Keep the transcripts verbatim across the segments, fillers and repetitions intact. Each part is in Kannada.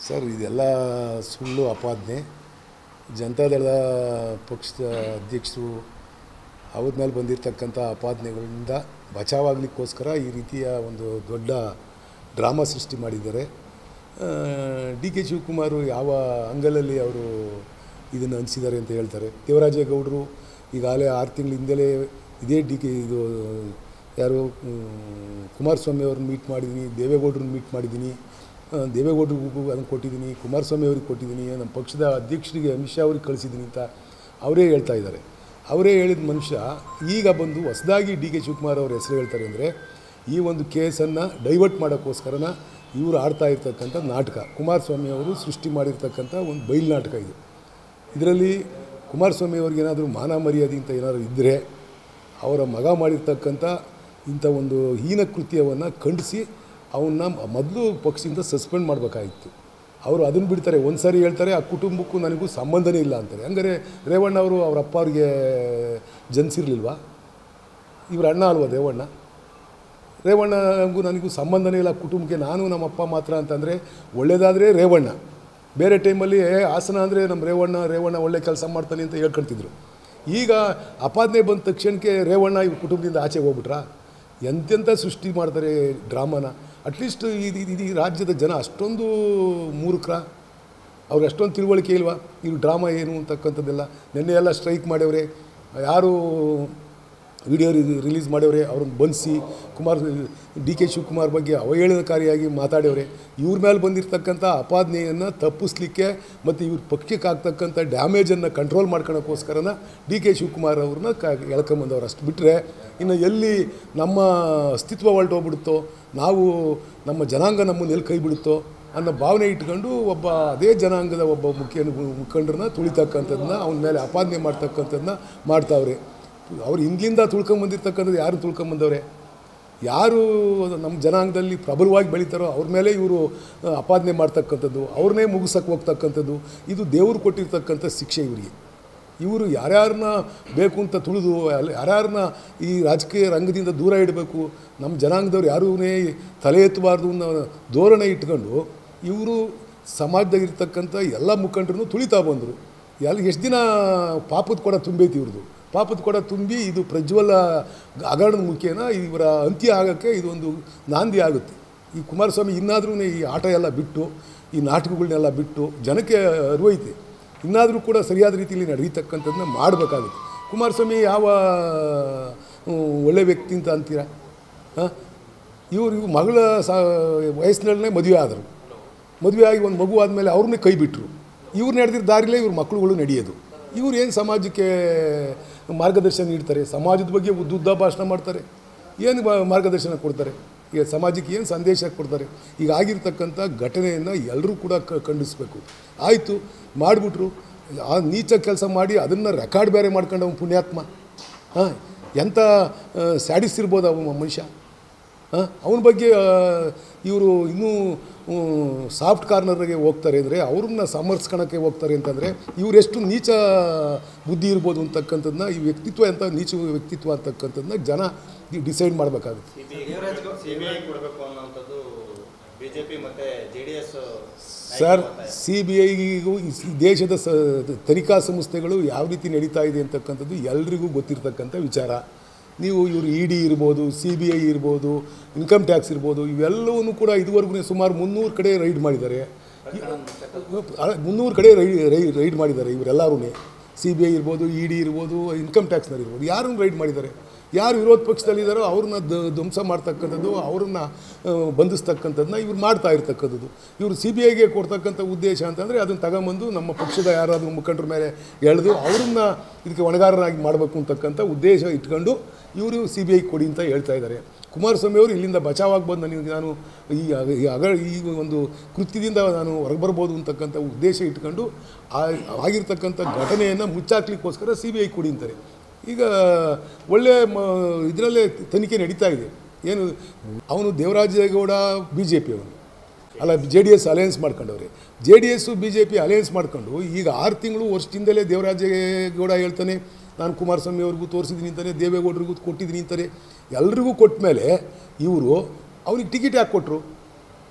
ಸರ್ ಇದೆಲ್ಲ ಸುಳ್ಳು ಅಪಾದನೆ. ಜನತಾದಳದ ಪಕ್ಷದ ಅಧ್ಯಕ್ಷರು ಅವ್ರ ಮೇಲೆ ಬಂದಿರತಕ್ಕಂಥ ಅಪಾದನೆಗಳಿಂದ ಬಚಾವಾಗಲಿಕ್ಕೋಸ್ಕರ ಈ ರೀತಿಯ ಒಂದು ದೊಡ್ಡ ಡ್ರಾಮಾ ಸೃಷ್ಟಿ ಮಾಡಿದ್ದಾರೆ. ಡಿ ಕೆ ಶಿವಕುಮಾರ್ ಯಾವ ಅಂಗಲಲ್ಲಿ ಅವರು ಇದನ್ನು ಅನಿಸಿದ್ದಾರೆ ಅಂತ ಹೇಳ್ತಾರೆ. ದೇವರಾಜೇಗೌಡರು ಈಗಾಗಲೇ ಆರು ತಿಂಗಳ ಹಿಂದಲೇ ಇದೇ ಡಿ ಕೆ ಇದು ಯಾರು ಕುಮಾರಸ್ವಾಮಿ ಅವ್ರನ್ನ ಮೀಟ್ ಮಾಡಿದ್ದೀನಿ, ದೇವೇಗೌಡರನ್ನ ಮೀಟ್ ಮಾಡಿದ್ದೀನಿ, ದೇವೇಗೌಡರಿಗೂ ಅದನ್ನು ಕೊಟ್ಟಿದ್ದೀನಿ, ಕುಮಾರಸ್ವಾಮಿ ಅವ್ರಿಗೆ ಕೊಟ್ಟಿದ್ದೀನಿ, ನಮ್ಮ ಪಕ್ಷದ ಅಧ್ಯಕ್ಷರಿಗೆ ಅಮಿತ್ ಶಾ ಅವ್ರಿಗೆ ಕಳಿಸಿದ್ದೀನಿ ಅಂತ ಅವರೇ ಹೇಳ್ತಾ ಇದ್ದಾರೆ. ಅವರೇ ಹೇಳಿದ ಮನುಷ್ಯ ಈಗ ಬಂದು ಹೊಸದಾಗಿ ಡಿ ಕೆ ಶಿವಕುಮಾರ್ ಅವ್ರ ಹೆಸರು ಹೇಳ್ತಾರೆ ಅಂದರೆ ಈ ಒಂದು ಕೇಸನ್ನು ಡೈವರ್ಟ್ ಮಾಡೋಕ್ಕೋಸ್ಕರನ ಇವರು ಆಡ್ತಾ ಇರ್ತಕ್ಕಂಥ ನಾಟಕ, ಕುಮಾರಸ್ವಾಮಿ ಅವರು ಸೃಷ್ಟಿ ಮಾಡಿರ್ತಕ್ಕಂಥ ಒಂದು ಬಯಲು ನಾಟಕ ಇದು. ಇದರಲ್ಲಿ ಕುಮಾರಸ್ವಾಮಿ ಅವ್ರಿಗೇನಾದರೂ ಮಾನ ಮರ್ಯಾದೆ ಅಂತ ಏನಾದರೂ ಇದ್ದರೆ ಅವರ ಮಗ ಮಾಡಿರ್ತಕ್ಕಂಥ ಇಂಥ ಒಂದು ಹೀನ ಕೃತ್ಯವನ್ನು ಖಂಡಿಸಿ ಅವನ್ನ ಮೊದಲು ಪಕ್ಷದಿಂದ ಸಸ್ಪೆಂಡ್ ಮಾಡಬೇಕಾಗಿತ್ತು. ಅವರು ಅದನ್ನು ಬಿಡ್ತಾರೆ, ಒಂದು ಸಾರಿ ಹೇಳ್ತಾರೆ ಆ ಕುಟುಂಬಕ್ಕೂ ನನಗೂ ಸಂಬಂಧನೇ ಇಲ್ಲ ಅಂತಾರೆ. ಹಂಗಾರೆ ರೇವಣ್ಣ ಅವರು ಅವ್ರ ಅಪ್ಪ ಅವ್ರಿಗೆ ಜನಿಸಿರ್ಲಿಲ್ವಾ? ಇವ್ರ ಅಣ್ಣ ಅಲ್ವಾ ರೇವಣ್ಣ? ರೇವಣ್ಣಗೂ ನನಗೂ ಸಂಬಂಧನೇ ಇಲ್ಲ ಕುಟುಂಬಕ್ಕೆ, ನಾನು ನಮ್ಮ ಅಪ್ಪ ಮಾತ್ರ ಅಂತಂದರೆ ಒಳ್ಳೆಯದಾದರೆ ರೇವಣ್ಣ, ಬೇರೆ ಟೈಮಲ್ಲಿ ಹಾಸನ ಅಂದರೆ ನಮ್ಮ ರೇವಣ್ಣ ರೇವಣ್ಣ ಒಳ್ಳೆ ಕೆಲಸ ಮಾಡ್ತಾನೆ ಅಂತ ಹೇಳ್ಕೊಳ್ತಿದ್ರು. ಈಗ ಅಪಾದನೆ ಬಂದ ತಕ್ಷಣಕ್ಕೆ ರೇವಣ್ಣ ಇವ್ರ ಕುಟುಂಬದಿಂದ ಆಚೆ ಹೋಗ್ಬಿಟ್ರಾ? ಎಂತೆಂಥ ಸೃಷ್ಟಿ ಮಾಡ್ತಾರೆ ಡ್ರಾಮಾನ. ಅಟ್ಲೀಸ್ಟ್ ಇದು ಇದು ಈ ರಾಜ್ಯದ ಜನ ಅಷ್ಟೊಂದು ಮೂರ್ಖರ, ಅವ್ರಿಗೆ ಅಷ್ಟೊಂದು ತಿಳುವಳಿಕೆ ಇಲ್ವಾ ಇವ್ರು ಡ್ರಾಮಾ ಏನು ಅಂತಕ್ಕಂಥದ್ದೆಲ್ಲ. ನಿನ್ನೆ ಎಲ್ಲ ಸ್ಟ್ರೈಕ್ ಮಾಡ್ಯವ್ರೆ, ಯಾರು ವಿಡಿಯೋ ರಿಲೀಸ್ ಮಾಡ್ಯವ್ರೆ ಅವ್ರನ್ನ ಬಂಧಿಸಿ ಕುಮಾರ್ ಡಿ ಕೆ ಶಿವಕುಮಾರ್ ಬಗ್ಗೆ ಅವಹೇಳನಕಾರಿಯಾಗಿ ಮಾತಾಡ್ಯವ್ರೆ. ಇವ್ರ ಮೇಲೆ ಬಂದಿರತಕ್ಕಂಥ ಅಪಾದನೆಯನ್ನು ತಪ್ಪಿಸ್ಲಿಕ್ಕೆ ಮತ್ತು ಇವ್ರ ಪಕ್ಷಕ್ಕೆ ಆಗ್ತಕ್ಕಂಥ ಡ್ಯಾಮೇಜನ್ನು ಕಂಟ್ರೋಲ್ ಮಾಡ್ಕೊಳಕ್ಕೋಸ್ಕರನ ಡಿ ಕೆ ಶಿವಕುಮಾರ್ ಅವ್ರನ್ನ ಕ ಎಳ್ಕೊಂಬಂದವ್ರು. ಅಷ್ಟು ಬಿಟ್ಟರೆ ಇನ್ನು ಎಲ್ಲಿ ನಮ್ಮ ಅಸ್ತಿತ್ವ ಹೊರಟೋಗ್ಬಿಡುತ್ತೋ, ನಾವು ನಮ್ಮ ಜನಾಂಗ ನಮ್ಮನ್ನು ಎಲ್ಲಿ ಕೈ ಬಿಡುತ್ತೋ ಅನ್ನೋ ಭಾವನೆ ಇಟ್ಕೊಂಡು ಒಬ್ಬ ಅದೇ ಜನಾಂಗದ ಒಬ್ಬ ಮುಖ್ಯ ಮುಖಂಡರನ್ನ ತುಳಿತಕ್ಕಂಥದ್ದನ್ನ ಅವನ ಮೇಲೆ ಅಪಾದನೆ ಮಾಡ್ತಕ್ಕಂಥದ್ದನ್ನ ಮಾಡ್ತಾವ್ರೆ. ಅವ್ರು ಹಿಂದಿನಿಂದ ತುಳ್ಕೊಂಬಂದಿರ್ತಕ್ಕಂಥದ್ದು ಯಾರು ತುಳ್ಕೊಂಬಂದವ್ರೆ? ಯಾರು ನಮ್ಮ ಜನಾಂಗದಲ್ಲಿ ಪ್ರಬಲವಾಗಿ ಬೆಳೀತಾರೋ ಅವ್ರ ಮೇಲೆ ಇವರು ಅಪಾದನೆ ಮಾಡ್ತಕ್ಕಂಥದ್ದು, ಅವ್ರನ್ನೇ ಮುಗಿಸೋಕ್ಕೆ ಹೋಗ್ತಕ್ಕಂಥದ್ದು, ಇದು ದೇವರು ಕೊಟ್ಟಿರ್ತಕ್ಕಂಥ ಶಿಕ್ಷೆ ಇವರಿಗೆ. ಇವರು ಯಾರ್ಯಾರನ್ನ ಬೇಕು ಅಂತ ತುಳಿದು ಯಾರ್ಯಾರನ್ನ ಈ ರಾಜಕೀಯ ರಂಗದಿಂದ ದೂರ ಇಡಬೇಕು, ನಮ್ಮ ಜನಾಂಗದವ್ರು ಯಾರೂ ತಲೆ ಎತ್ತಬಾರ್ದು ಅನ್ನೋ ಧೋರಣೆ ಇಟ್ಕೊಂಡು ಇವರು ಸಮಾಜದಾಗಿರ್ತಕ್ಕಂಥ ಎಲ್ಲ ಮುಖಂಡರನ್ನು ತುಳಿತಾ ಬಂದರು. ಎಲ್ಲ ಎಷ್ಟು ದಿನ ಪಾಪದ ಕೊಡ ತುಂಬೈತಿ ಇವ್ರದ್ದು, ಪಾಪದ ಕೊಡ ತುಂಬಿ ಇದು ಪ್ರಜ್ವಲ ಹಗರಣದ ಮುಖೇನ ಇವರ ಅಂತ್ಯ ಆಗೋಕ್ಕೆ ಇದೊಂದು ನಾಂದಿ ಆಗುತ್ತೆ. ಈ ಕುಮಾರಸ್ವಾಮಿ ಇನ್ನಾದರೂ ಈ ಆಟ ಎಲ್ಲ ಬಿಟ್ಟು ಈ ನಾಟಕಗಳನ್ನೆಲ್ಲ ಬಿಟ್ಟು ಜನಕ್ಕೆ ಅರಿವೈತೆ, ಇನ್ನಾದರೂ ಕೂಡ ಸರಿಯಾದ ರೀತಿಯಲ್ಲಿ ನಡೀತಕ್ಕಂಥದ್ದನ್ನ ಮಾಡಬೇಕಾಗುತ್ತೆ. ಕುಮಾರಸ್ವಾಮಿ ಯಾವ ಒಳ್ಳೆ ವ್ಯಕ್ತಿ ಅಂತ ಅಂತೀರಾ? ಹಾಂ, ಇವರು ಇವು ಮಗಳ ಸಾ ವಯಸ್ಸಿನಲ್ಲೇ ಮದುವೆ ಆದರು, ಮದುವೆ ಆಗಿ ಒಂದು ಮಗು ಆದಮೇಲೆ ಅವ್ರನ್ನೇ ಕೈ ಬಿಟ್ಟರು. ಇವ್ರು ನಡೆದಿದ್ದ ದಾರಿಲೇ ಇವ್ರ ಮಕ್ಕಳುಗಳು ನಡೆಯೋದು. ಇವ್ರು ಏನು ಸಮಾಜಕ್ಕೆ ಮಾರ್ಗದರ್ಶನ ನೀಡ್ತಾರೆ? ಸಮಾಜದ ಬಗ್ಗೆ ಉದ್ದುದ್ದ ಭಾಷಣ ಮಾಡ್ತಾರೆ, ಏನು ಮಾರ್ಗದರ್ಶನ ಕೊಡ್ತಾರೆ? ಈಗ ಸಮಾಜಕ್ಕೆ ಏನು ಸಂದೇಶ ಕೊಡ್ತಾರೆ? ಈಗ ಆಗಿರ್ತಕ್ಕಂಥ ಘಟನೆಯನ್ನು ಎಲ್ಲರೂ ಕೂಡ ಖಂಡಿಸಬೇಕು. ಆಯಿತು, ಮಾಡಿಬಿಟ್ರು, ಆ ನೀಚ ಕೆಲಸ ಮಾಡಿ ಅದನ್ನು ರೆಕಾರ್ಡ್ ಬೇರೆ ಮಾಡ್ಕೊಂಡು ಅವನು ಪುಣ್ಯಾತ್ಮ. ಹಾಂ, ಎಂಥ ಸ್ಯಾಡಿಸ್ ಇರ್ಬೋದು ಅವ ಮನುಷ್ಯ. ಹಾಂ, ಅವನ ಬಗ್ಗೆ ಇವರು ಇನ್ನೂ ಸಾಫ್ಟ್ ಕಾರ್ನರ್ಗೆ ಹೋಗ್ತಾರೆ ಅಂದರೆ ಅವ್ರನ್ನ ಸಮರ್ಸ್ಕೊಳಕ್ಕೆ ಹೋಗ್ತಾರೆ ಅಂತಂದರೆ ಇವರೆಷ್ಟು ನೀಚ ಬುದ್ಧಿ ಇರ್ಬೋದು ಅಂತಕ್ಕಂಥದ್ದನ್ನ, ಈ ವ್ಯಕ್ತಿತ್ವ ಎಂಥ ನೀಚ ವ್ಯಕ್ತಿತ್ವ ಅಂತಕ್ಕಂಥದ್ದನ್ನ ಜನ ಡಿಸೈಡ್ ಮಾಡಬೇಕಾಗುತ್ತೆ. ಸರ್, ಸಿ ಬಿ ಐಗೂ ದೇಶದ ಸ ತನಿಖಾ ಸಂಸ್ಥೆಗಳು ಯಾವ ರೀತಿ ನಡೀತಾ ಇದೆ ಅಂತಕ್ಕಂಥದ್ದು ಎಲ್ರಿಗೂ ಗೊತ್ತಿರ್ತಕ್ಕಂಥ ವಿಚಾರ. ನೀವು ಇವರು ಇ ಡಿ ಇರ್ಬೋದು, ಸಿ ಬಿ ಐ ಇರ್ಬೋದು, ಇನ್ಕಮ್ ಟ್ಯಾಕ್ಸ್ ಇರ್ಬೋದು, ಇವೆಲ್ಲವೂ ಕೂಡ ಇದುವರೆಗೂ ಸುಮಾರು ಮುನ್ನೂರು ಕಡೆ ರೈಡ್ ಮಾಡಿದ್ದಾರೆ. ಮುನ್ನೂರು ಕಡೆ ರೈ ರೈಡ್ ಮಾಡಿದ್ದಾರೆ ಇವರೆಲ್ಲರೂ. ಸಿ ಬಿ ಐ ಇರ್ಬೋದು, ಇ ಡಿ ಇರ್ಬೋದು, ಇನ್ಕಮ್ ಟ್ಯಾಕ್ಸ್ನವ್ರು ಇರ್ಬೋದು, ಯಾರನ್ನು ರೈಡ್ ಮಾಡಿದ್ದಾರೆ? ಯಾರು ವಿರೋಧ ಪಕ್ಷದಲ್ಲಿದ್ದಾರೋ ಅವ್ರನ್ನ ದ ಧ್ವಂಸ ಮಾಡ್ತಕ್ಕಂಥದ್ದು, ಅವ್ರನ್ನ ಬಂಧಿಸ್ತಕ್ಕಂಥದ್ದನ್ನ ಇವ್ರು ಮಾಡ್ತಾ ಇರ್ತಕ್ಕಂಥದ್ದು. ಇವರು ಸಿ ಬಿ ಐಗೆ ಕೊಡ್ತಕ್ಕಂಥ ಉದ್ದೇಶ ಅಂತಂದರೆ ಅದನ್ನು ತಗೊಂಬಂದು ನಮ್ಮ ಪಕ್ಷದ ಯಾರಾದರೂ ಮುಖಂಡರ ಮೇಲೆ ಎಳೆದು ಅವ್ರನ್ನ ಇದಕ್ಕೆ ಹೊಣೆಗಾರರಾಗಿ ಮಾಡಬೇಕು ಅಂತಕ್ಕಂಥ ಉದ್ದೇಶ ಇಟ್ಕೊಂಡು ಇವರು ಸಿ ಬಿ ಐ ಕೊಡಿ ಅಂತ ಹೇಳ್ತಾ ಇದ್ದಾರೆ. ಕುಮಾರಸ್ವಾಮಿ ಅವರು ಇಲ್ಲಿಂದ ಬಚಾವಾಗಿ ಬಂದು ನನಗೆ ನಾನು ಈ ಅಗ ಈ ಒಂದು ಕೃತ್ಯದಿಂದ ನಾನು ಹೊರಗೆ ಬರ್ಬೋದು ಅಂತಕ್ಕಂಥ ಉದ್ದೇಶ ಇಟ್ಕೊಂಡು ಆಗಿರ್ತಕ್ಕಂಥ ಘಟನೆಯನ್ನು ಮುಚ್ಚಾಕ್ಲಿಕ್ಕೋಸ್ಕರ ಸಿ ಬಿ ಐ ಕೊಡಿ ಅಂತಾರೆ. ಈಗ ಒಳ್ಳೆಯ ಮ ಇದರಲ್ಲೇ ತನಿಖೆ ನಡೀತಾ ಇದೆ. ಏನು ಅವನು ದೇವರಾಜೇಗೌಡ ಬಿ ಜೆ ಪಿ ಅವನು ಅಲ್ಲ, ಜೆ ಡಿ ಎಸ್ ಅಲಯನ್ಸ್ ಮಾಡ್ಕೊಂಡವ್ರೆ. J D S B J P alliance ಮಾಡ್ಕೊಂಡು ಈಗ ಆರು ತಿಂಗಳು ವರ್ಷದಿಂದಲೇ ದೇವರಾಜೇಗೌಡ ಹೇಳ್ತಾನೆ ನಾನು ಕುಮಾರಸ್ವಾಮಿ ಅವ್ರಿಗೂ ತೋರಿಸಿದ್ದೀನಿ ಅಂತಾನೆ, ದೇವೇಗೌಡರಿಗೂ ಕೊಟ್ಟಿದ್ದೀನಿ ಅಂತಾರೆ. ಎಲ್ರಿಗೂ ಕೊಟ್ಟ ಮೇಲೆ ಇವರು ಅವ್ರಿಗೆ ಟಿಕೆಟ್ ಯಾಕೆ ಕೊಟ್ಟರು?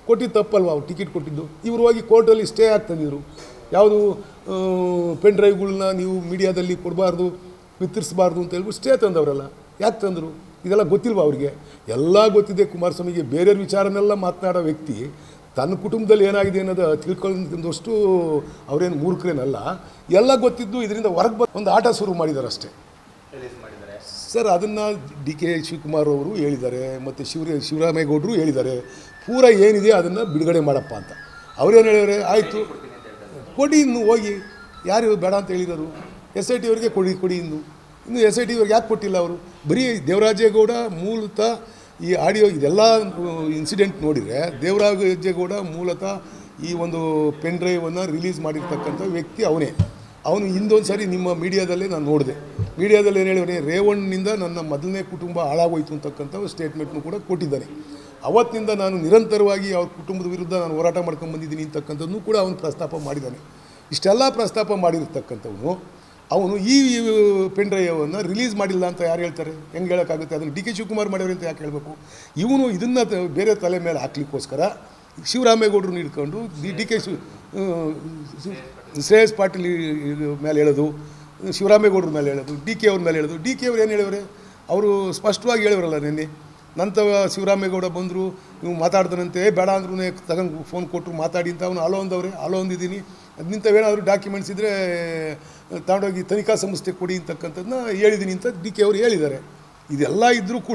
ಕೊಟ್ಟಿದ್ದು ತಪ್ಪಲ್ವ ಅವ್ರು ಟಿಕೆಟ್ ಕೊಟ್ಟಿದ್ದು. ಇವರು ಹೋಗಿ ಕೋರ್ಟಲ್ಲಿ ಸ್ಟೇ ಆಗ್ತಂದಿದ್ರು, ಯಾವುದು ಪೆನ್ ಡ್ರೈವ್ಗಳನ್ನ ನೀವು ಮೀಡಿಯಾದಲ್ಲಿ ಕೊಡಬಾರ್ದು, ವಿತರಿಸಬಾರ್ದು ಅಂತ ಹೇಳ್ಬಿಟ್ಟು ಸ್ಟೇ ತಂದವರಲ್ಲ. ಯಾಕೆ ತಂದರು? ಇದೆಲ್ಲ ಗೊತ್ತಿಲ್ವ ಅವ್ರಿಗೆ? ಎಲ್ಲ ಗೊತ್ತಿದೆ ಕುಮಾರಸ್ವಾಮಿಗೆ. ಬೇರೆಯವ್ರ ವಿಚಾರನೆಲ್ಲ ಮಾತನಾಡೋ ವ್ಯಕ್ತಿ ತನ್ನ ಕುಟುಂಬದಲ್ಲಿ ಏನಾಗಿದೆ ಅನ್ನೋದು ತಿಳ್ಕೊಂಡಷ್ಟು ಅವರೇನು ಮೂರ್ಖರೇನಲ್ಲ. ಎಲ್ಲ ಗೊತ್ತಿದ್ದು ಇದರಿಂದ ಹೊರಗೆ ಬಂದು ಒಂದು ಆಟ ಶುರು ಮಾಡಿದ್ದಾರೆ ಅಷ್ಟೇ ಸರ್. ಅದನ್ನು ಡಿ ಕೆ ಶಿವಕುಮಾರ್ ಅವರು ಹೇಳಿದ್ದಾರೆ, ಮತ್ತು ಶಿವರ ಶಿವರಾಮೇಗೌಡರು ಹೇಳಿದ್ದಾರೆ, ಪೂರ ಏನಿದೆ ಅದನ್ನು ಬಿಡುಗಡೆ ಮಾಡಪ್ಪ ಅಂತ. ಅವ್ರೇನು ಹೇಳಿದರೆ ಆಯಿತು ಕೊಡಿ, ಇನ್ನು ಹೋಗಿ ಯಾರು ಬೇಡ ಅಂತ ಹೇಳಿದರು. ಎಸ್ ಐ ಟಿ ಅವರಿಗೆ ಕೊಡಿ ಕೊಡಿ ಇನ್ನು ಇನ್ನು ಎಸ್ ಐ ಟಿ ಅವ್ರಿಗೆ ಯಾಕೆ ಕೊಟ್ಟಿಲ್ಲ ಅವರು? ಬರೀ ದೇವರಾಜೇಗೌಡ ಮೂಲತಃ ಈ ಆಡಿಯೋ ಇದೆಲ್ಲ ಇನ್ಸಿಡೆಂಟ್ ನೋಡಿದರೆ ದೇವರಾಜೇಗೌಡ ಮೂಲತಃ ಈ ಒಂದು ಪೆನ್ ಡ್ರೈವನ್ನು ರಿಲೀಸ್ ಮಾಡಿರ್ತಕ್ಕಂಥ ವ್ಯಕ್ತಿ ಅವನೇ. ಅವನು ಹಿಂದೊಂದು ಸಾರಿ ನಿಮ್ಮ ಮೀಡಿಯಾದಲ್ಲೇ ನಾನು ನೋಡಿದೆ. ಮೀಡಿಯಾದಲ್ಲಿ ಏನು ಹೇಳಿದ್ರೆ, ರೇವಣ್ಣನಿಂದ ನನ್ನ ಮೊದಲನೇ ಕುಟುಂಬ ಹಾಳಾಗೋಯ್ತು ಅಂತಕ್ಕಂಥ ಸ್ಟೇಟ್ಮೆಂಟ್ನು ಕೂಡ ಕೊಟ್ಟಿದ್ದಾನೆ. ಅವತ್ತಿನಿಂದ ನಾನು ನಿರಂತರವಾಗಿ ಅವ್ರ ಕುಟುಂಬದ ವಿರುದ್ಧ ನಾನು ಹೋರಾಟ ಮಾಡ್ಕೊಂಡು ಬಂದಿದ್ದೀನಿ ಅಂತಕ್ಕಂಥದ್ದನ್ನು ಕೂಡ ಅವನು ಪ್ರಸ್ತಾಪ ಮಾಡಿದ್ದಾನೆ. ಇಷ್ಟೆಲ್ಲ ಪ್ರಸ್ತಾಪ ಮಾಡಿರ್ತಕ್ಕಂಥವನು ಅವನು ಈ ಪೆನ್ ಡ್ರೈವನ್ನು ರಿಲೀಸ್ ಮಾಡಿಲ್ಲ ಅಂತ ಯಾರು ಹೇಳ್ತಾರೆ? ಹೆಂಗೆ ಹೇಳೋಕ್ಕಾಗುತ್ತೆ? ಅದನ್ನು ಡಿ ಕೆ ಶಿವಕುಮಾರ್ ಮಾಡ್ಯವ್ರು ಅಂತ ಯಾಕೆ ಹೇಳಬೇಕು? ಇವನು ಇದನ್ನು ಬೇರೆ ತಲೆ ಮೇಲೆ ಹಾಕ್ಲಿಕ್ಕೋಸ್ಕರ ಶಿವರಾಮೇಗೌಡರನ್ನ ಹಿಡ್ಕೊಂಡು D D K Shiva Shreyas Patil ಮೇಲೆ ಹೇಳೋದು, ಶಿವರಾಮೇಗೌಡರ ಮೇಲೆ ಹೇಳೋದು, ಡಿ ಕೆ ಅವ್ರ ಮೇಲೆ ಹೇಳೋದು. ಡಿ ಕೆ ಅವ್ರು ಏನು ಹೇಳಿವ್ರೆ? ಅವರು ಸ್ಪಷ್ಟವಾಗಿ ಹೇಳಿವ್ರಲ್ಲ ನಿನ್ನೆ. ನಂತರ ಶಿವರಾಮೇಗೌಡ ಬಂದರು, ನೀವು ಮಾತಾಡ್ತಾನಂತೆ, ಬೇಡ ಅಂದ್ರೂ ತಗೊಂಡು ಫೋನ್ ಕೊಟ್ಟರು ಮಾತಾಡಿ ಅಂತ. ಅವನು ಅಲೋ ಅಂದವ್ರೆ, ಅಲೋ ಅಂದಿದ್ದೀನಿ, ನಿಂತವೇನಾದರೂ ಡಾಕ್ಯುಮೆಂಟ್ಸ್ ಇದ್ದರೆ ತಗೊಂಡೋಗಿ ತನಿಖಾ ಸಂಸ್ಥೆ ಕೊಡಿ ಅಂತಕ್ಕಂಥದ್ದನ್ನ ಹೇಳಿದ್ದೀನಿ ಅಂತ ಡಿ ಕೆ ಅವರು ಹೇಳಿದ್ದಾರೆ. ಇದೆಲ್ಲ ಇದ್ದರೂ ಕೂಡ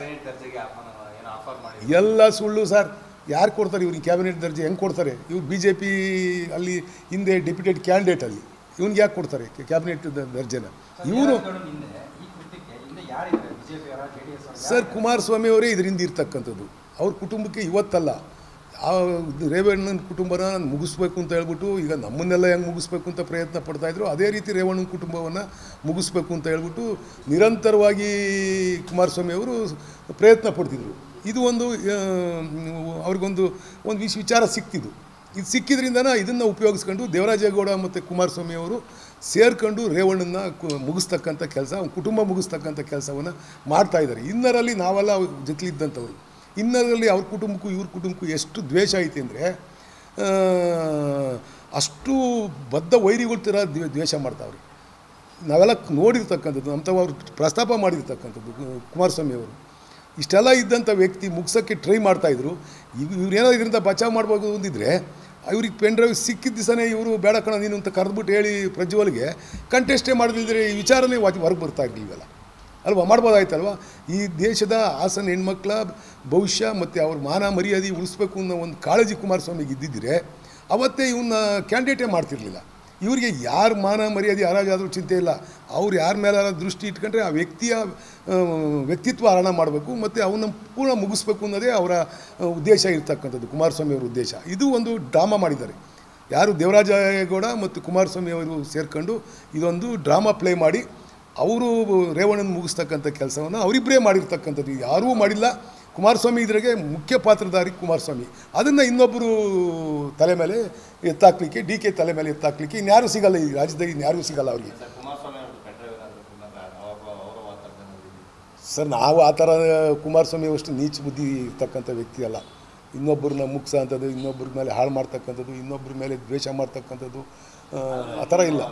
ಎಲ್ಲ ಸುಳ್ಳು ಸರ್. ಯಾರು ಕೊಡ್ತಾರೆ ಇವ್ರಿಗೆ ಕ್ಯಾಬಿನೆಟ್ ದರ್ಜೆ? ಹೆಂಗೆ ಕೊಡ್ತಾರೆ? ಇವ್ರು ಬಿ ಜೆ ಪಿ ಅಲ್ಲಿ ಹಿಂದೆ ಡೆಪ್ಯೂಟೆಡ್ ಕ್ಯಾಂಡಿಡೇಟ್ ಅಲ್ಲಿ, ಇವ್ನಿಗೆ ಯಾಕೆ ಕೊಡ್ತಾರೆ ಕ್ಯಾಬಿನೆಟ್ ದರ್ಜೆನ? ಇವರು ಸರ್ ಕುಮಾರಸ್ವಾಮಿ ಅವರೇ ಇದರಿಂದ ಇರ್ತಕ್ಕಂಥದ್ದು. ಅವ್ರ ಕುಟುಂಬಕ್ಕೆ ಇವತ್ತಲ್ಲ, ಆ ರೇವಣ್ಣನ ಕುಟುಂಬನ ಮುಗಿಸ್ಬೇಕು ಅಂತ ಹೇಳ್ಬಿಟ್ಟು ಈಗ ನಮ್ಮನ್ನೆಲ್ಲ ಹೆಂಗೆ ಮುಗಿಸ್ಬೇಕು ಅಂತ ಪ್ರಯತ್ನ ಪಡ್ತಾಯಿದ್ರು, ಅದೇ ರೀತಿ ರೇವಣ್ಣನ ಕುಟುಂಬವನ್ನು ಮುಗಿಸ್ಬೇಕು ಅಂತ ಹೇಳ್ಬಿಟ್ಟು ನಿರಂತರವಾಗಿ ಕುಮಾರಸ್ವಾಮಿ ಅವರು ಪ್ರಯತ್ನ ಪಡ್ತಿದ್ರು. ಇದು ಒಂದು ಅವ್ರಿಗೊಂದು ಒಂದು ವಿಷ ವಿಚಾರ ಸಿಕ್ತಿದ್ದು. ಇದು ಸಿಕ್ಕಿದ್ರಿಂದನ ಇದನ್ನು ಉಪಯೋಗಿಸ್ಕೊಂಡು ದೇವರಾಜೇಗೌಡ ಮತ್ತು ಕುಮಾರಸ್ವಾಮಿ ಅವರು ಸೇರ್ಕೊಂಡು ರೇವಣ್ಣನ ಮುಗಿಸ್ತಕ್ಕಂಥ ಕೆಲಸ, ಕುಟುಂಬ ಮುಗಿಸ್ತಕ್ಕಂಥ ಕೆಲಸವನ್ನು ಮಾಡ್ತಾಯಿದ್ದಾರೆ. ಇನ್ನರಲ್ಲಿ ನಾವೆಲ್ಲ ಜೊತೆಲಿದ್ದಂಥವ್ರು. ಇನ್ನರಲ್ಲಿ ಅವ್ರ ಕುಟುಂಬಕ್ಕೂ ಇವ್ರ ಕುಟುಂಬಕ್ಕೂ ಎಷ್ಟು ದ್ವೇಷ ಐತೆ ಅಂದರೆ ಅಷ್ಟು ಬದ್ಧ ವೈರಿಗಳ ಥರ ದ್ವೇಷ ಮಾಡ್ತಾವ್ರಿ. ನಾವೆಲ್ಲ ನೋಡಿರ್ತಕ್ಕಂಥದ್ದು, ಅಂಥವು ಅವ್ರು ಪ್ರಸ್ತಾಪ ಮಾಡಿರ್ತಕ್ಕಂಥದ್ದು ಕುಮಾರಸ್ವಾಮಿ ಅವರು. ಇಷ್ಟೆಲ್ಲ ಇದ್ದಂಥ ವ್ಯಕ್ತಿ ಮುಗ್ಸೋಕ್ಕೆ ಟ್ರೈ ಮಾಡ್ತಾಯಿದ್ರು. ಈಗ ಇವ್ರೇನೋ ಇದರಿಂದ ಬಚಾವ್ ಮಾಡ್ಬೋದು ಅಂದಿದ್ರೆ ಇವ್ರಿಗೆ ಪೆನ್ ಡ್ರೈವ್ ಸಿಕ್ಕಿದ ದಿವಸನೇ ಇವರು ಬೇಡ ಕಣ ನೀನು ಅಂತ ಕರೆದ್ಬಿಟ್ಟು ಹೇಳಿ ಪ್ರಜ್ವಲ್ಗೆ ಕಂಟೆಸ್ಟೇ ಮಾಡದಿದ್ದರೆ ಈ ವಿಚಾರನೇ ಹೊರಗೆ ಬರ್ತಾ ಇರಲಿಲ್ವಲ್ಲ ಅಲ್ವಾ? ಮಾಡ್ಬೋದಾಯ್ತಲ್ವ? ಈ ದೇಶದ ಹಾಸನ ಹೆಣ್ಮಕ್ಳ ಭವಿಷ್ಯ ಮತ್ತು ಅವ್ರ ಮಾನ ಮರ್ಯಾದೆ ಉಳಿಸ್ಬೇಕು ಅನ್ನೋ ಒಂದು ಕಾಳಜಿ ಕುಮಾರಸ್ವಾಮಿಗೆ ಇದ್ದಿದ್ದರೆ ಅವತ್ತೇ ಇವನ್ನ ಕ್ಯಾಂಡಿಡೇಟೇ ಮಾಡ್ತಿರ್ಲಿಲ್ಲ. ಇವರಿಗೆ ಯಾರ ಮಾನ ಮರ್ಯಾದೆ ಹರಾಜಾದರೂ ಚಿಂತೆ ಇಲ್ಲ. ಅವ್ರು ಯಾರ ಮೇಲಾರ ದೃಷ್ಟಿ ಇಟ್ಕೊಂಡ್ರೆ ಆ ವ್ಯಕ್ತಿಯ ವ್ಯಕ್ತಿತ್ವ ಹರಣ ಮಾಡಬೇಕು ಮತ್ತು ಅವನ್ನ ಪೂರ್ಣ ಮುಗಿಸ್ಬೇಕು ಅನ್ನೋದೇ ಅವರ ಉದ್ದೇಶ ಇರ್ತಕ್ಕಂಥದ್ದು, ಕುಮಾರಸ್ವಾಮಿ ಅವರ ಉದ್ದೇಶ. ಇದು ಒಂದು ಡ್ರಾಮಾ ಮಾಡಿದ್ದಾರೆ ಯಾರು ದೇವರಾಜೇಗೌಡ ಮತ್ತು ಕುಮಾರಸ್ವಾಮಿ ಅವರು ಸೇರ್ಕೊಂಡು ಇದೊಂದು ಡ್ರಾಮಾ ಪ್ಲೇ ಮಾಡಿ ಅವರು ರೇವಣ್ಣನ ಮುಗಿಸ್ತಕ್ಕಂಥ ಕೆಲಸವನ್ನು ಅವರಿಬ್ಬರೇ ಮಾಡಿರ್ತಕ್ಕಂಥದ್ದು, ಯಾರೂ ಮಾಡಿಲ್ಲ. ಕುಮಾರಸ್ವಾಮಿ ಇದ್ರಾಗೆ ಮುಖ್ಯ ಪಾತ್ರಧಾರಿ ಕುಮಾರಸ್ವಾಮಿ. ಅದನ್ನು ಇನ್ನೊಬ್ಬರು ತಲೆ ಮೇಲೆ ಎತ್ತಾಕ್ಲಿಕ್ಕೆ, ಡಿ ಕೆ ತಲೆ ಮೇಲೆ ಎತ್ತಾಕ್ಲಿಕ್ಕೆ ಇನ್ಯಾರೂ ಸಿಗಲ್ಲ. ಈ ರಾಜ್ಯದಾಗ ಇನ್ಯಾರೂ ಸಿಗಲ್ಲ ಅವ್ರಿಗೆ. ಸರ್ ನಾವು ಆ ಥರ ಕುಮಾರಸ್ವಾಮಿ ಅಷ್ಟು ನೀಚ ಬುದ್ಧಿ ಇರ್ತಕ್ಕಂಥ ವ್ಯಕ್ತಿ ಅಲ್ಲ. ಇನ್ನೊಬ್ಬರನ್ನ ಮುಗಿಸ ಅಂಥದ್ದು, ಇನ್ನೊಬ್ಬರ ಮೇಲೆ ಹಾಳು ಮಾಡ್ತಕ್ಕಂಥದ್ದು, ಇನ್ನೊಬ್ಬರ ಮೇಲೆ ದ್ವೇಷ ಮಾಡ್ತಕ್ಕಂಥದ್ದು ಆ ಥರ ಇಲ್ಲ.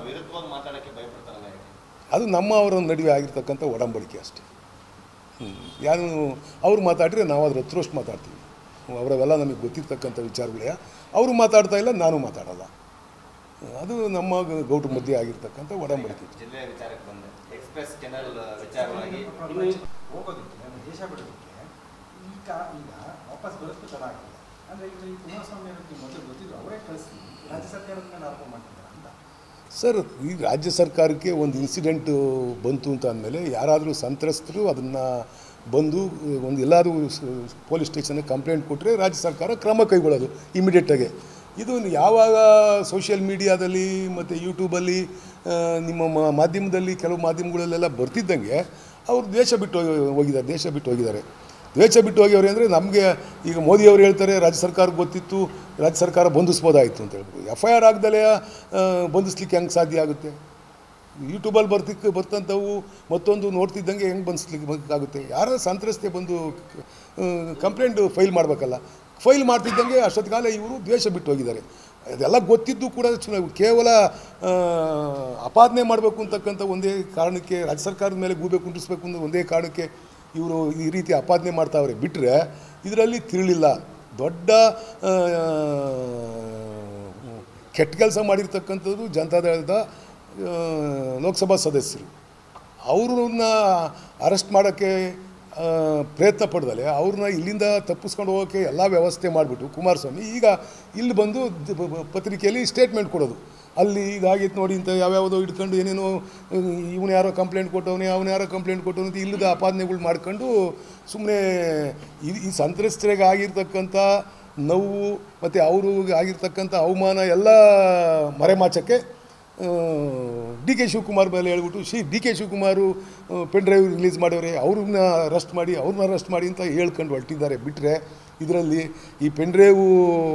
ಅದು ನಮ್ಮ ಅವರ ನಡುವೆ ಆಗಿರ್ತಕ್ಕಂಥ ಒಡಂಬಡಿಕೆ ಅಷ್ಟೇ. ಯಾರು ಅವ್ರು ಮಾತಾಡಿದ್ರೆ ನಾವು ಅದ್ರ ಹತ್ರಷ್ಟು ಮಾತಾಡ್ತೀವಿ. ಅವರವೆಲ್ಲ ನಮಗೆ ಗೊತ್ತಿರ್ತಕ್ಕಂಥ ವಿಚಾರಗಳೇ. ಅವರು ಮಾತಾಡ್ತಾ ಇಲ್ಲ, ನಾನು ಮಾತಾಡಲ್ಲ. ಅದು ನಮ್ಮ ಗೌಟು ಮಧ್ಯೆ ಆಗಿರ್ತಕ್ಕಂಥ ಒಡಂಬಡಿಕೆ. ಜಿಲ್ಲೆಯ ವಿಚಾರಕ್ಕೆ ಬಂದೆ, ಎಕ್ಸ್ಪ್ರೆಸ್ ಕೆನಲ್ ವಿಚಾರವಾಗಿ ಹೋಗೋದಕ್ಕೆ ದೇಶ ಬಿಡೋದಕ್ಕೆ ಈಗ ಈಗ ವಾಪಸ್ ಬರೋದಕ್ಕೆ ತಡ ಆಗ್ತದೆ. ಅಂದರೆ ಈಗ ಈ ಕುಮಾರಸ್ವಾಮಿ ಅವರಿಗೆ ಮೊದಲು ಗೊತ್ತಿದ್ರು, ಅವರೇ ಕಳಿಸಿ ರಾಜ್ಯ ಸರ್ಕಾರದ ಮೇಲೆ ಆರೋಪ ಮಾಡ್ತಿದ್ದಾರೆ ಅಂತ. ಸರ್, ಈ ರಾಜ್ಯ ಸರ್ಕಾರಕ್ಕೆ ಒಂದು ಇನ್ಸಿಡೆಂಟು ಬಂತು ಅಂತ ಅಂದಮೇಲೆ ಯಾರಾದರೂ ಸಂತ್ರಸ್ತರು ಅದನ್ನು ಬಂದು ಒಂದು ಎಲ್ಲಾದರೂ ಪೊಲೀಸ್ ಸ್ಟೇಷನ್ಗೆ ಕಂಪ್ಲೇಂಟ್ ಕೊಟ್ಟರೆ ರಾಜ್ಯ ಸರ್ಕಾರ ಕ್ರಮ ಕೈಗೊಳ್ಳೋದು ಇಮಿಡಿಯೇಟಾಗಿ. ಇದು ಯಾವಾಗ ಸೋಷಿಯಲ್ ಮೀಡಿಯಾದಲ್ಲಿ ಮತ್ತು ಯೂಟ್ಯೂಬಲ್ಲಿ ನಿಮ್ಮ ಮಾಧ್ಯಮದಲ್ಲಿ ಕೆಲವು ಮಾಧ್ಯಮಗಳಲ್ಲೆಲ್ಲ ಬರ್ತಿದ್ದಂಗೆ ಅವರು ದೇಶ ಬಿಟ್ಟು ಹೋಗಿದ್ದಾರೆ ದೇಶ ಬಿಟ್ಟು ಹೋಗಿದ್ದಾರೆ ದೇಶ ಬಿಟ್ಟು ಹೋಗಿವ್ರಿ ಅಂದರೆ ನಮಗೆ ಈಗ ಮೋದಿಯವರು ಹೇಳ್ತಾರೆ ರಾಜ್ಯ ಸರ್ಕಾರಕ್ಕೆ ಗೊತ್ತಿತ್ತು, ರಾಜ್ಯ ಸರ್ಕಾರ ಬಂಧಿಸ್ಬೋದಾಯಿತು ಅಂತ ಹೇಳ್ಬೋದು. ಎಫ್ ಐ ಆರ್ ಆಗ್ದಲೇ ಬಂಧಿಸ್ಲಿಕ್ಕೆ ಹೆಂಗೆ ಸಾಧ್ಯ ಆಗುತ್ತೆ? ಯೂಟ್ಯೂಬಲ್ಲಿ ಬರ್ತಿಕ್ಕೆ ಬರ್ತಂಥವು ಮತ್ತೊಂದು ನೋಡ್ತಿದ್ದಂಗೆ ಹೆಂಗೆ ಬಂಧಿಸ್ಲಿಕ್ಕೆ ಆಗುತ್ತೆ? ಯಾರೋ ಸಂತ್ರಸ್ತೆ ಬಂದು ಕಂಪ್ಲೇಂಟ್ ಫೈಲ್ ಮಾಡಬೇಕಲ್ಲ. ಫೈಲ್ ಮಾಡ್ತಿದ್ದಂಗೆ ಅಷ್ಟೊತ್ತಿಗಾಲ ಇವರು ದ್ವೇಷ ಬಿಟ್ಟು ಹೋಗಿದ್ದಾರೆ. ಅದೆಲ್ಲ ಗೊತ್ತಿದ್ದು ಕೂಡ ಚುನಾವ ಕೇವಲ ಅಪಾದನೆ ಮಾಡಬೇಕು ಅಂತಕ್ಕಂಥ ಒಂದೇ ಕಾರಣಕ್ಕೆ ರಾಜ್ಯ ಸರ್ಕಾರದ ಮೇಲೆ ಗೂಬೆ ಕುಂಡಿಸ್ಬೇಕು ಅನ್ನೋ ಒಂದೇ ಕಾರಣಕ್ಕೆ ಇವರು ಈ ರೀತಿ ಅಪಾದನೆ ಮಾಡ್ತಾವ್ರೆ ಬಿಟ್ಟರೆ ಇದರಲ್ಲಿ ತಿರುಳಿಲ್ಲ. ದೊಡ್ಡ ಕೆಟ್ಟ ಕೆಲಸ ಮಾಡಿರ್ತಕ್ಕಂಥದ್ದು ಜನತಾದಳದ ಲೋಕಸಭಾ ಸದಸ್ಯರು. ಅವ್ರನ್ನ ಅರೆಸ್ಟ್ ಮಾಡೋಕ್ಕೆ ಪ್ರಯತ್ನ ಪಡ್ದಲೆ ಅವ್ರನ್ನ ಇಲ್ಲಿಂದ ತಪ್ಪಿಸ್ಕೊಂಡು ಹೋಗೋಕ್ಕೆ ಎಲ್ಲ ವ್ಯವಸ್ಥೆ ಮಾಡಿಬಿಟ್ಟು ಕುಮಾರಸ್ವಾಮಿ ಈಗ ಇಲ್ಲಿ ಬಂದು ಪತ್ರಿಕೆಯಲ್ಲಿ ಸ್ಟೇಟ್ಮೆಂಟ್ ಕೊಡೋದು. ಅಲ್ಲಿ ಈಗ ಆಗಿತ್ತು ನೋಡಿ ಅಂತ ಯಾವ್ಯಾವುದೋ ಹಿಡ್ಕೊಂಡು ಏನೇನೋ ಇವನು ಯಾರೋ ಕಂಪ್ಲೇಂಟ್ ಕೊಟ್ಟವನೇ ಅವನು ಯಾರೋ ಕಂಪ್ಲೇಂಟ್ ಕೊಟ್ಟವನು ಅಂತ ಇಲ್ಲದ ಅಪಾದನೆಗಳು ಮಾಡ್ಕೊಂಡು ಸುಮ್ಮನೆ ಈ ಸಂತ್ರಸ್ತರಿಗೆ ಆಗಿರ್ತಕ್ಕಂಥ ನೋವು ಮತ್ತು ಅವರು ಆಗಿರ್ತಕ್ಕಂಥ ಅವಮಾನ ಎಲ್ಲ ಮರೆಮಾಚಕ್ಕೆ ಡಿ ಕೆ ಶಿವಕುಮಾರ್ ಮೇಲೆ ಹೇಳ್ಬಿಟ್ಟು ಶಿ D K Shivakumar pen drive release ಮಾಡವ್ರೆ ಅವ್ರನ್ನ ಅರೆಸ್ಟ್ ಮಾಡಿ ಅವ್ರನ್ನ ಅರೆಸ್ಟ್ ಮಾಡಿ ಅಂತ ಹೇಳ್ಕೊಂಡು ಹೊರಟಿದ್ದಾರೆ. ಬಿಟ್ಟರೆ ಇದರಲ್ಲಿ ಈ ಪೆನ್ ಡ್ರೈವು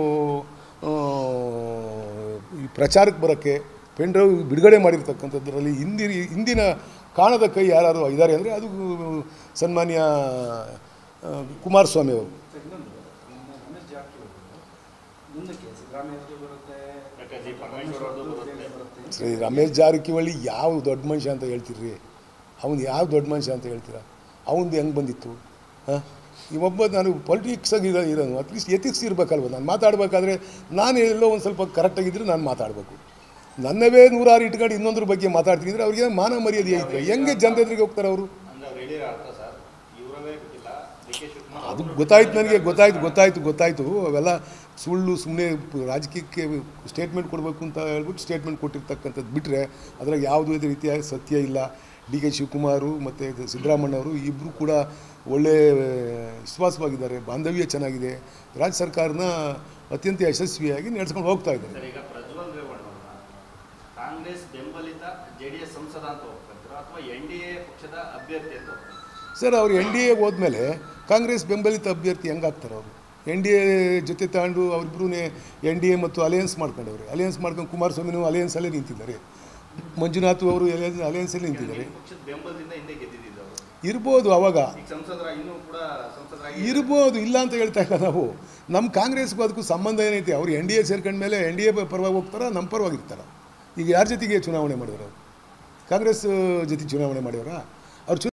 ಈ ಪ್ರಚಾರಕ್ಕೆ ಬರೋಕ್ಕೆ ಪೆನ್ ಡ್ರೈವ್ ಬಿಡುಗಡೆ ಮಾಡಿರ್ತಕ್ಕಂಥದ್ರಲ್ಲಿ ಹಿಂದಿನ ಹಿಂದಿನ ಕಾಣದ ಕೈ ಯಾರು ಇದ್ದಾರೆ ಅಂದರೆ ಅದು ಸನ್ಮಾನ್ಯ ಕುಮಾರಸ್ವಾಮಿ ಅವರು. ಸರಿ, ರಮೇಶ್ ಜಾರಕಿಹೊಳಿ ಯಾವ ದೊಡ್ಡ ಮನುಷ್ಯ ಅಂತ ಹೇಳ್ತೀರಿ? ಅವನು ಯಾವ ದೊಡ್ಡ ಮನುಷ್ಯ ಅಂತ ಹೇಳ್ತೀರಾ? ಅವನದು ಹೆಂಗೆ ಬಂದಿತ್ತು? ಹಾಂ, ಇವೊಬ್ಬ ನಾನು ಪೊಲಿಟಿಕ್ಸಾಗಿ ಇರೋ ಇರೋನು ಅಟ್ಲೀಸ್ಟ್ ಎಥಿಕ್ಸ್ ಇರಬೇಕಲ್ವ. ನಾನು ಮಾತಾಡಬೇಕಾದ್ರೆ ನಾನು ಎಲ್ಲೋ ಒಂದು ಸ್ವಲ್ಪ ಕರೆಕ್ಟಾಗಿದ್ದರೆ ನಾನು ಮಾತಾಡಬೇಕು. ನನ್ನವೇ ನೂರಾರು ಇಟ್ಕೊಂಡು ಇನ್ನೊಂದ್ರ ಬಗ್ಗೆ ಮಾತಾಡ್ತಿದ್ರೆ ಅವ್ರಿಗೆ ಮಾನ ಮರ್ಯಾದೆ ಐತೆ. ಹೆಂಗೆ ಜನರ ಎದುರಿಗೆ ಹೋಗ್ತಾರೆ ಅವರು? ಅದು ಗೊತ್ತಾಯ್ತು ನನಗೆ, ಗೊತ್ತಾಯ್ತು ಗೊತ್ತಾಯ್ತು ಗೊತ್ತಾಯಿತು ಅವೆಲ್ಲ ಸುಳ್ಳು. ಸುಮ್ಮನೆ ರಾಜಕೀಯಕ್ಕೆ ಸ್ಟೇಟ್ಮೆಂಟ್ ಕೊಡಬೇಕು ಅಂತ ಹೇಳ್ಬಿಟ್ಟು ಸ್ಟೇಟ್ಮೆಂಟ್ ಕೊಟ್ಟಿರ್ತಕ್ಕಂಥದ್ದು ಬಿಟ್ಟರೆ ಅದರಾಗ ಯಾವುದೇ ರೀತಿಯ ಸತ್ಯ ಇಲ್ಲ. ಡಿ ಕೆ ಶಿವಕುಮಾರು ಮತ್ತು ಸಿದ್ದರಾಮಣ್ಣವರು ಇಬ್ಬರು ಕೂಡ ಒಳ್ಳೆ ವಿಶ್ವಾಸವಾಗಿದ್ದಾರೆ, ಬಾಂಧವ್ಯ ಚೆನ್ನಾಗಿದೆ, ರಾಜ್ಯ ಸರ್ಕಾರನ ಅತ್ಯಂತ ಯಶಸ್ವಿಯಾಗಿ ನಡೆಸ್ಕೊಂಡು ಹೋಗ್ತಾ ಇದ್ದಾರೆ. ಕಾಂಗ್ರೆಸ್ ಬೆಂಬಲಿತ ಜೆಡಿಎಸ್ ಸಂಸದ ಅಂತ ಹೋಗ್ತಾರೆ ಅಥವಾ ಎನ್ ಡಿ ಎ ಪಕ್ಷದ ಅಭ್ಯರ್ಥಿ ಅಂತ? ಸರ್, ಅವರು ಎನ್ ಡಿ ಎಗೆ ಹೋದ್ಮೇಲೆ ಕಾಂಗ್ರೆಸ್ ಬೆಂಬಲಿತ ಅಭ್ಯರ್ಥಿ ಹೆಂಗಾಗ್ತಾರೆ? ಅವರು ಎನ್ ಡಿ ಎ ಜೊತೆ ತಗೊಂಡು ಅವರಿಬ್ಬರೂ ಎನ್ ಡಿ ಎ ಮತ್ತು ಅಲಯನ್ಸ್ ಮಾಡ್ಕೊಂಡವ್ರೆ. ಅಲಯನ್ಸ್ ಮಾಡ್ಕೊಂಡು ಕುಮಾರಸ್ವಾಮಿನೂ ಅಲಯನ್ಸಲ್ಲೇ ನಿಂತಿದ್ದಾರೆ, ಮಂಜುನಾಥ್ ಅವರು ಅಲಯನ್ಸಲ್ಲಿ ನಿಂತಿದ್ದಾರೆ. ಇರ್ಬೋದು ಅವಾಗ ಇರ್ಬೋದು, ಇಲ್ಲ ಅಂತ ಹೇಳ್ತಾ ಇಲ್ಲ ನಾವು. ನಮ್ಮ ಕಾಂಗ್ರೆಸ್ಗೂ ಅದಕ್ಕೂ ಸಂಬಂಧ ಏನೈತೆ? ಅವ್ರು ಎನ್ ಡಿ ಎ ಸೇರ್ಕೊಂಡ್ಮೇಲೆ ಎನ್ ಡಿ ಎ ಪರವಾಗಿ ಹೋಗ್ತಾರ, ನಮ್ಮ ಪರವಾಗಿರ್ತಾರೆ. ಈಗ ಯಾರ ಜೊತೆಗೆ ಚುನಾವಣೆ ಮಾಡಿದ್ರು? ಕಾಂಗ್ರೆಸ್ ಜೊತೆ ಚುನಾವಣೆ ಮಾಡ್ಯಾರ ಅವ್ರು.